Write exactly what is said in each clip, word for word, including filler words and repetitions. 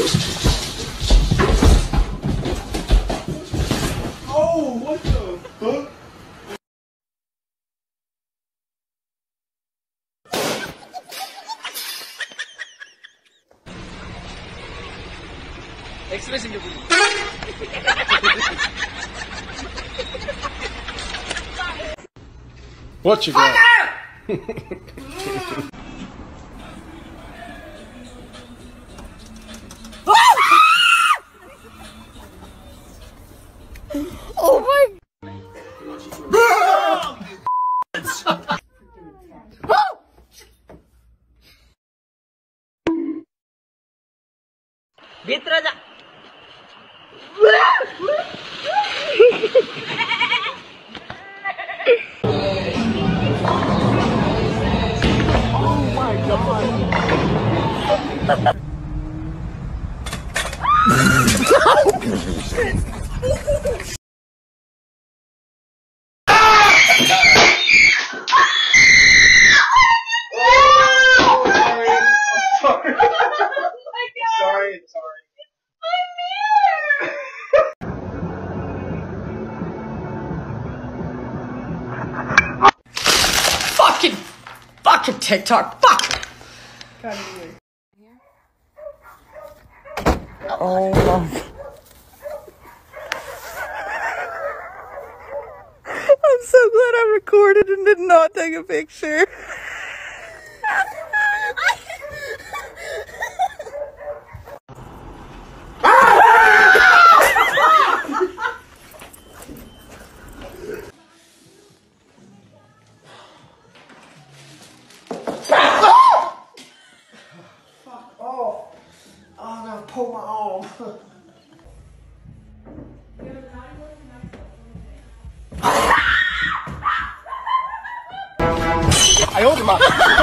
Oh, what the fuck? Expression ke dulu. What you got? Oh my! भित्र जा. Oh my god! Sorry, sorry. Fucking, fucking TikTok, fuck! Oh my. I'm so glad I recorded and did not take a picture. Pull my arm. I opened my.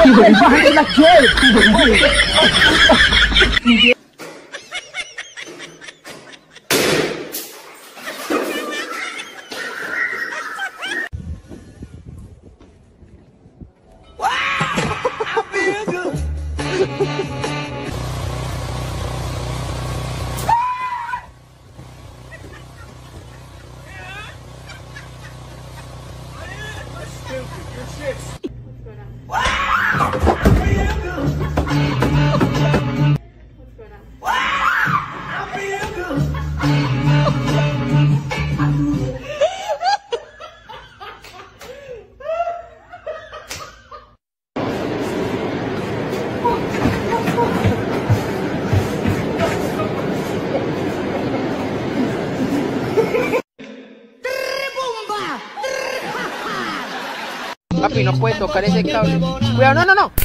Papi, no puede tocar ese cable. Cuidado, no, no, no.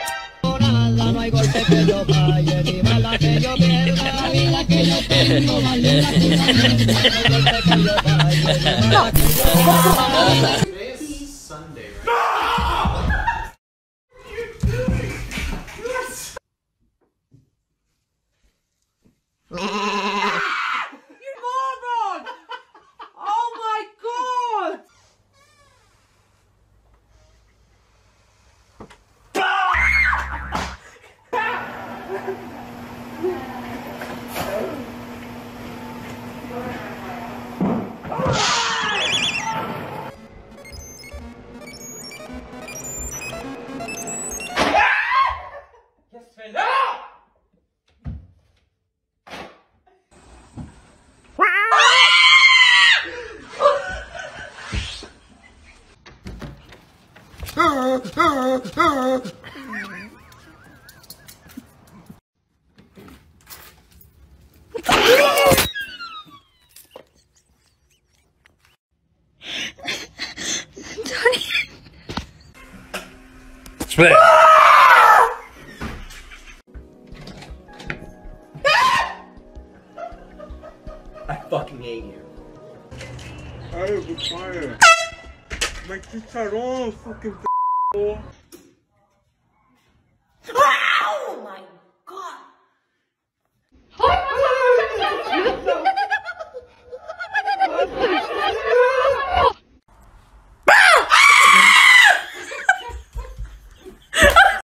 Sunday, right? Split. I fucking hate you. I was fire. Make this shut on, fucking.